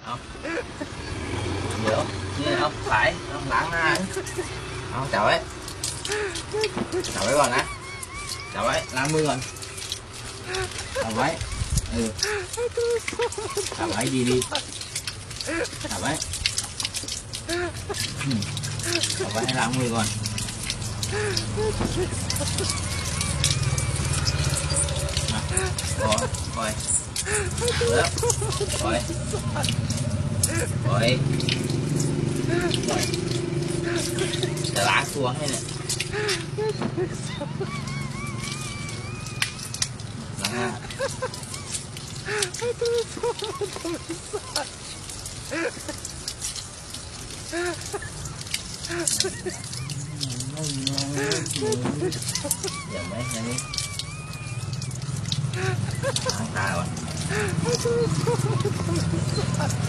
เอาเดี๋ยวนี่เอาสายเอาล้างหน้าเอาจับไว้ก่อนนะจับไว้ล้างมือก่อนจับไว้จับไว้ดีๆจับไว้จับไว้ให้ล้างมือก่อนปล่อยแล้วปล่อยจะล้างตัวให้เนี่ยล้างหน้าอย่าไหมอันนี้ล้างตาก่อน